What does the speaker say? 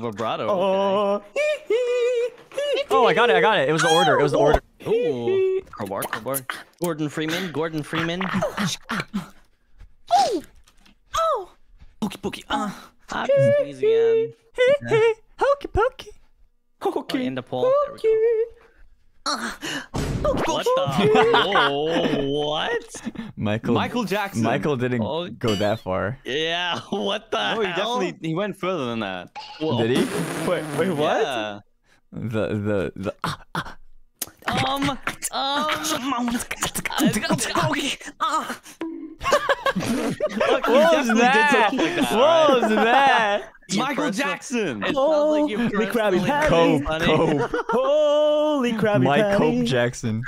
vibrato. Oh. Oh, I got it. I got it. It was the order. It was the order. Ooh. Crowbar. Gordon Freeman. Oh. Pokey pokey. I'm sneezing again. Hey, hokey pokey. Okay. In the pool. There we go. What the? Whoa, what? Michael Jackson. Michael didn't Oh. go that far. Yeah. What the? No, he hell? definitely he went further than that. Whoa. Did he? Wait, what? Yeah. The Look, he What was definitely did that? something like that. What was that? Michael personal- Jackson. It sounds like you Holy Krabby personally Patty. Cope, funny. Cope. Holy Krabby Mike Patty. Cope Jackson.